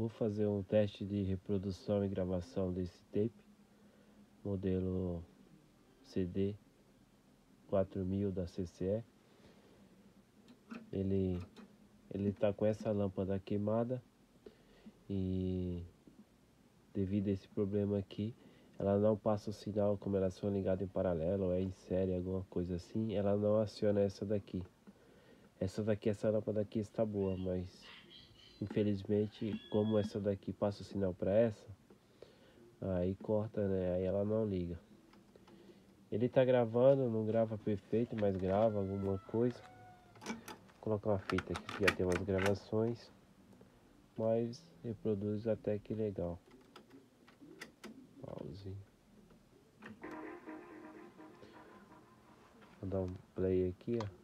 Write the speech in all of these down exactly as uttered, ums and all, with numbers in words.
vou fazer um teste de reprodução e gravação desse tape, modelo C D quatro mil da C C E. Ele ele tá com essa lâmpada queimada e devido a esse problema aqui, ela não passa o sinal. Como elas são ligadas em paralelo ou é em série, alguma coisa assim, ela não aciona essa daqui. Essa daqui, essa lâmpada aqui está boa, mas infelizmente, como essa daqui passa o sinal para essa, aí corta, né? Aí ela não liga. Ele tá gravando, não grava perfeito, mas grava alguma coisa. Vou colocar uma fita aqui que já tem umas gravações, mas reproduz até que legal. Pause. Vou dar um play aqui, ó.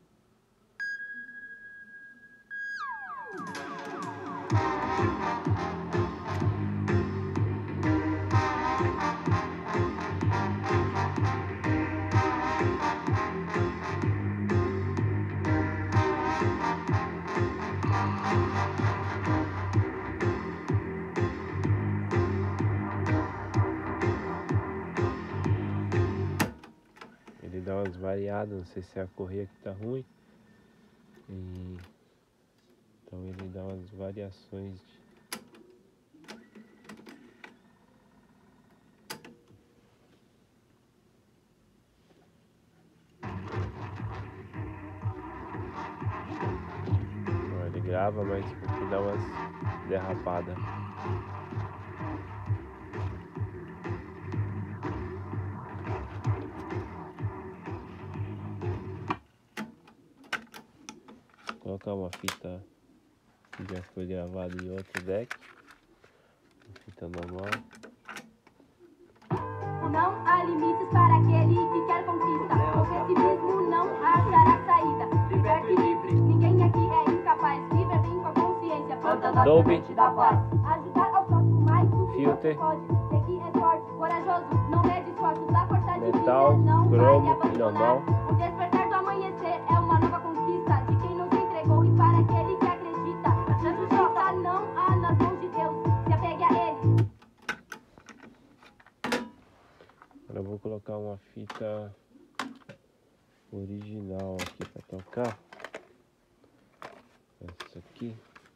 Ele dá umas variadas, não sei se é a correia que tá ruim. E... então ele dá umas variações de... Então, ele grava, mas porque dá umas derrapadas. Vou colocar uma fita que já foi gravada em outro deck. Uma fita normal. Não há limites para aquele que quer conquista. O pessimismo não achará saída. Liberte livre, ninguém aqui é incapaz. Viver bem com a consciência, plantando a semente da paz. Ajudar ao próximo mais do que você pode. Seguir é forte, corajoso, não mede esforços. A força de Metal, vida não vai cromo e abandonar. normal. O despertar do amanhecer é uma nova conquista de quem não se entregou e para aquele que acredita. A justiça não há nas mãos de Deus. Se apegue a ele. Agora eu vou colocar uma fita original aqui para tocar. Essa aqui.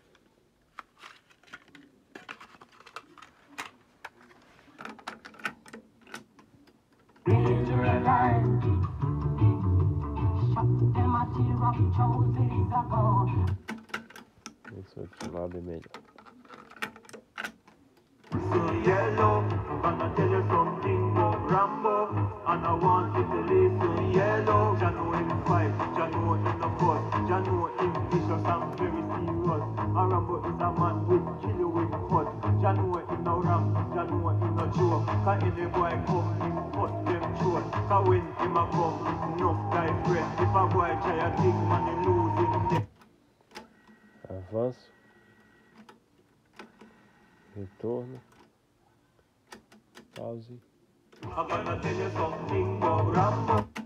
Esse outro lado é melhor. Yellow, I'm gonna tell you something about Rambo, and I want you to listen. Yellow, Jah know him fight, Jah know him no fuss, Jah know him vicious and very serious. And Rambo is a man with kill you with cut. Jah know him no ram, Jah know him no joke. 'Cause any boy come, him cut them throat. 'Cause when him a come, enough die friend. If a boy try a big man, he lose him neck. Avanço. Retorno. Pause. I'm gonna tell you something about Rambo.